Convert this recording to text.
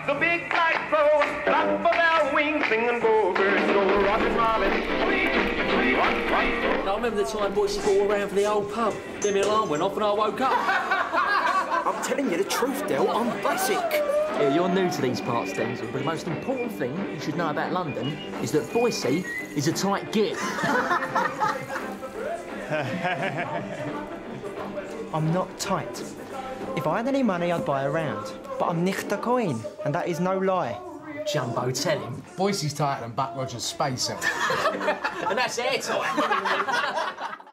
the big kite flows, flap of their wings, singing go, birds go, rockin' robin. I remember the time Boycie got all around for the old pub. Then my alarm went off and I woke up. I'm telling you the truth, Del, I'm basic. Yeah, you're new to these parts, Denzil, but the most important thing you should know about London is that Boycie is a tight git. I'm not tight. If I had any money, I'd buy a round. But I'm nicht a coin, and that is no lie. Jumbo, tell him. Boycie's tighter than Buck Rogers' space elf. And that's airtight.